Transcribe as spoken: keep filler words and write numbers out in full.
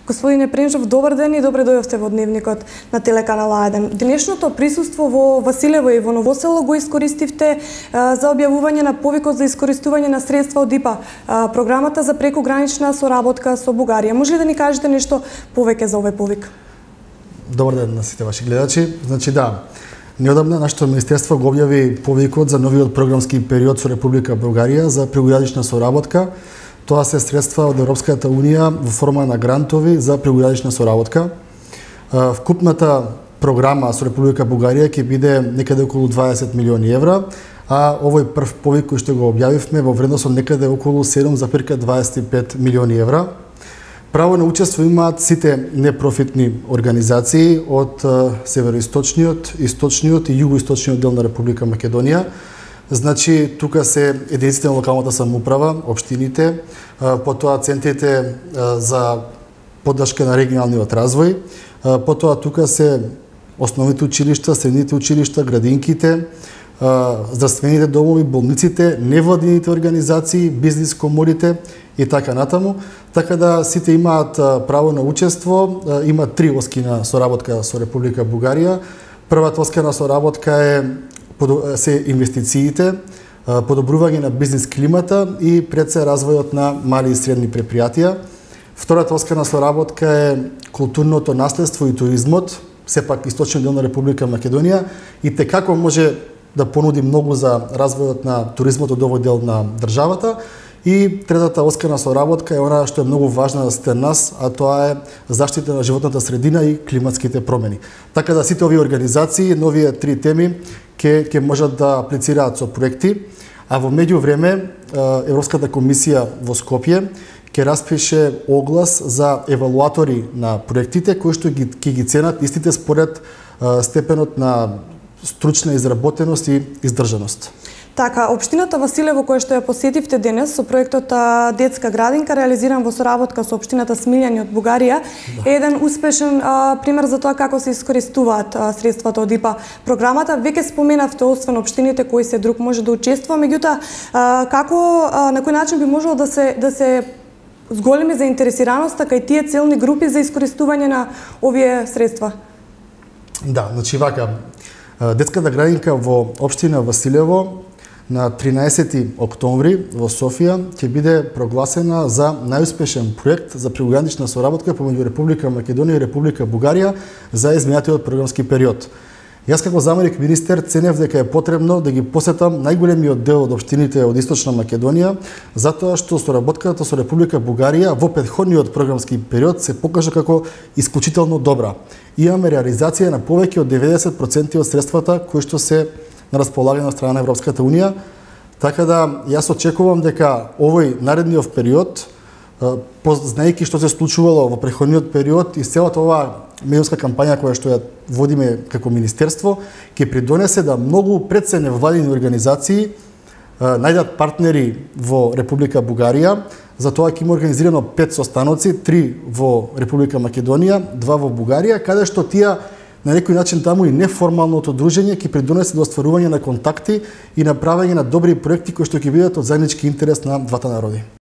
Господине Пренжов, добар ден и добре дојдовте во дневникот на телеканал А еден. Денешното присуство во Василево и во Новосело го искористивте а, за објавување на повикот за искористување на средства од ИПА, а, програмата за прекогранична соработка со Бугарија. Може ли да ни кажете нешто повеќе за овој повик? Добар ден на сите ваши гледачи. Значи да, неодамна нашето министерство го објави повикот за новиот програмски период со Република Бугарија за прекогранична соработка. Тоа се средства од Европската Унија во форма на грантови за прекогранична соработка. Вкупната програма со Република Бугарија ќе биде некаде околу дваесет милиони евра, а овој прв повик кој што го објавивме во вредност од некаде околу седум зарез дваесет и пет милиони евра. Право на учество имаат сите непрофитни организации од североисточниот, источниот и југоисточниот дел на Република Македонија. Значи, тука се единиците на локалната самоуправа, општините, потоа центрите за поддршка на регионалниот развој, потоа тука се основните училишта, средните училишта, градинките, здравствените домови, болниците, невладините организации, бизнис коморите и така натаму. Така да сите имаат право на учество, има три оски на соработка со Република Бугарија. Првата оска на соработка е се инвестициите, подобрување на бизнис климата и пред се развојот на мали и средни предпријатија. Втората оска на соработка е културното наследство и туризмот, сепак источниот дел на Република Македонија, и те како може да понуди многу за развојот на туризмот од овој дел на државата. И третата оска на соработка е она што е многу важна за сите нас, а тоа е заштита на животната средина и климатските промени. Така да сите овие организации, новие три теми, ќе ќе можат да аплицираат со проекти, а во меѓувреме Европската комисија во Скопје ќе распише оглас за евалуатори на проектите кои што ги ќе ги ценат истите според степенот на стручна изработеност и издржаност. Така, општината Василево, која што ја посетивте денес со проектот Детска градинка, реализиран во соработка со општината Смилјани од Бугарија, да, е еден успешен а, пример за тоа како се искористуваат а, средствата од ИПА програмата. Веќе споменавте, освен општините кои се друг може да учествува, меѓутоа како а, на кој начин би можело да се да се зголеми заинтересираноста кај тие целни групи за искористување на овие средства? Да, значи вака, Детската градинка во општина Василево на тринаесети октомври во Софија ќе биде прогласена за најуспешен проект за прекогранична соработка помеѓу Република Македонија и Република Бугарија за изминатиот програмски период. Јас како заменик министер ценев дека е потребно да ги посетам најголемиот дел од општините од Источна Македонија, затоа што соработката со Република Бугарија во претходниот програмски период се покажа како исклучително добра. Имаме реализација на повеќе од деветдесет проценти од средствата кои што се на располагање од страна на Европската Унија, така да јас очекувам дека овој наредниот период, знаејќи што се случувало во претходниот период и целата оваа медиумска кампања која што ја водиме како министерство, ќе придонесе да многу пред се невладини организации најдат партнери во Република Бугарија. Затоа ќе има организирано пет состаноци, три во Република Македонија, два во Бугарија, каде што тие на некој начин таму и неформалното дружење ќе придонесе до остварување на контакти и на правење на добри проекти кои што ќе бидат од заеднички интерес на двата народи.